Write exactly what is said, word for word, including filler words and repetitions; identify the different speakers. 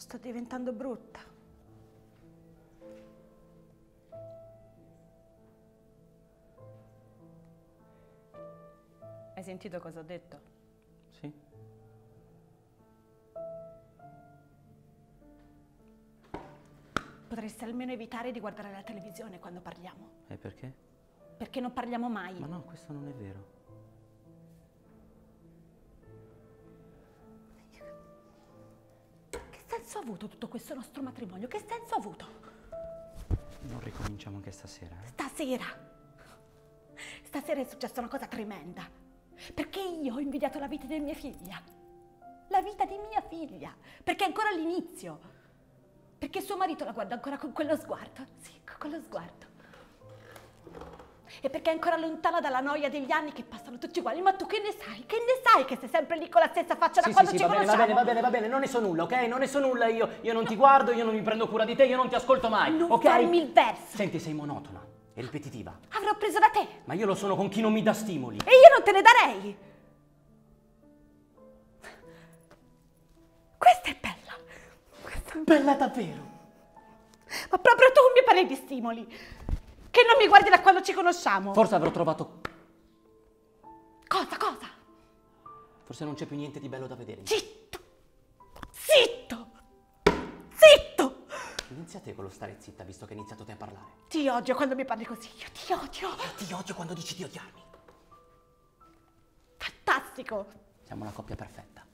Speaker 1: Sto diventando brutta. Hai sentito cosa ho detto?
Speaker 2: Sì.
Speaker 1: Potresti almeno evitare di guardare la televisione quando parliamo.
Speaker 2: E perché?
Speaker 1: Perché non parliamo mai.
Speaker 2: Ma no, questo non è vero.
Speaker 1: Che senso ha avuto tutto questo nostro matrimonio? Che senso ha avuto?
Speaker 2: Non ricominciamo anche stasera, eh?
Speaker 1: Stasera. Stasera è successa una cosa tremenda. Perché io ho invidiato la vita di mia figlia. La vita di mia figlia. Perché è ancora all'inizio. Perché suo marito la guarda ancora con quello sguardo. Sì, con quello sguardo. E perché è ancora lontana dalla noia degli anni che passano tutti uguali. Ma tu che ne sai? Che ne sai che sei sempre lì con la stessa faccia da
Speaker 2: Sì,
Speaker 1: quando
Speaker 2: sì,
Speaker 1: ci
Speaker 2: sì, va bene, va
Speaker 1: conosciamo?
Speaker 2: bene, va bene, va bene, non ne so nulla, ok? Non ne so nulla io. Io non ti guardo, io non mi prendo cura di te, io non ti ascolto mai,
Speaker 1: Non
Speaker 2: ok?
Speaker 1: farmi il verso.
Speaker 2: Senti, sei monotona e ripetitiva.
Speaker 1: Avrò preso da te.
Speaker 2: Ma io lo sono con chi non mi dà stimoli.
Speaker 1: E io non te ne darei. Questa è bella. Questa è
Speaker 2: Bella davvero.
Speaker 1: Ma proprio tu mi parli di stimoli, che non mi guardi da quando ci conosciamo.
Speaker 2: Forse avrò trovato...
Speaker 1: Cosa, cosa?
Speaker 2: Forse non c'è più niente di bello da vedere.
Speaker 1: Zitto! Zitto! Zitto!
Speaker 2: Inizia te con lo stare zitta, visto che hai iniziato te a parlare.
Speaker 1: Ti odio quando mi parli così, io ti odio.
Speaker 2: Io ti odio quando dici di odiarmi.
Speaker 1: Fantastico!
Speaker 2: Siamo una coppia perfetta.